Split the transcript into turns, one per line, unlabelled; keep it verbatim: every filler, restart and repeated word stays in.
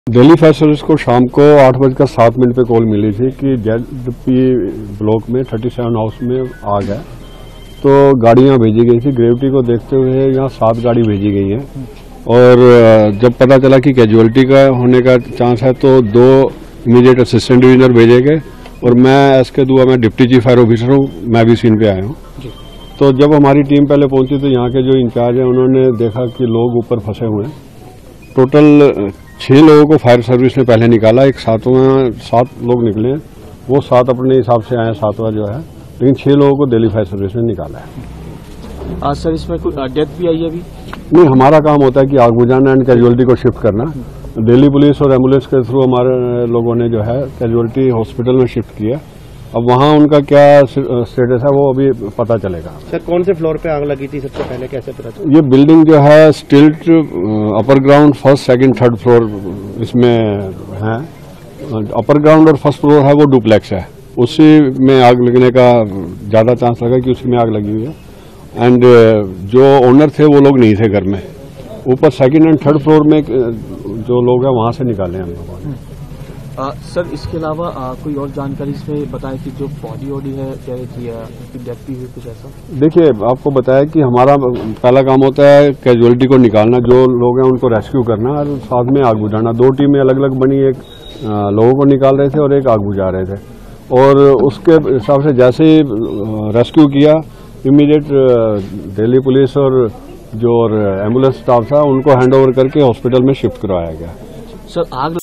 Delhi fire service को शाम को आठ बजकर सात मिनट पे कॉल मिली थी कि जेडपी ब्लॉक में सैंतीस हाउस में आग है। तो गाड़ियां भेजी गई थी। ग्रेविटी को देखते हुए यहाँ सात गाड़ी भेजी गई है और जब पता चला कि कैजुअलिटी का होने का चांस है तो दो इमीडिएट असिस्टेंट डिविजनर भेजे गए और मैं एस के दुआ मैं डिप्टी चीफ फायर ऑफिसर हूँ, मैं भी सीन पे आया हूँ। तो जब हमारी टीम पहले पहुंची तो यहाँ के जो इंचार्ज हैं उन्होंने देखा कि लोग ऊपर फंसे हुए हैं। टोटल छह लोगों को फायर सर्विस ने पहले निकाला, एक सातवां सात लोग निकले हैं, वो सात अपने हिसाब से आए, सातवां जो है, लेकिन छह लोगों को दिल्ली फायर सर्विस ने निकाला है।
आज सर इसमें कोई डेथ भी आई है अभी?
नहीं, हमारा काम होता है कि आग बुझाना एंड कैजुअलिटी को शिफ्ट करना। दिल्ली पुलिस और एम्बुलेंस के थ्रू हमारे लोगों ने जो है कैजुअलिटी हॉस्पिटल में शिफ्ट किया। अब वहाँ उनका क्या स्टेटस है वो अभी पता चलेगा।
सर कौन से फ्लोर पे आग लगी थी सबसे पहले, कैसे पता चला?
ये बिल्डिंग जो है stilt upper ground first second third floor इसमें है। अपर ग्राउंड और फर्स्ट फ्लोर है वो डुप्लेक्स है, उसी में आग लगने का ज्यादा चांस लगा कि उसी में आग लगी हुई है। एंड जो ओनर थे वो लोग नहीं थे घर में। ऊपर सेकंड एंड थर्ड फ्लोर में जो लोग हैं वहां से निकाले हम लोगों ने।
आ, सर इसके अलावा आ, कोई और जानकारी इसमें बताएं कि जो बॉडी वॉडी है क्या की है, डेथ भी हुई कुछ ऐसा? देखिए,
आपको बताया कि हमारा पहला काम होता है कैजुअलिटी को निकालना, जो लोग हैं उनको रेस्क्यू करना और साथ में आग बुझाना। दो टीमें अलग अलग बनी, एक लोगों को निकाल रहे थे और एक आग बुझा रहे थे। और उसके हिसाब से जैसे ही रेस्क्यू किया, इमीडिएट दिल्ली पुलिस और जो एम्बुलेंस स्टाफ था उनको हैंड ओवर करके हॉस्पिटल में शिफ्ट करवाया गया।
सर आग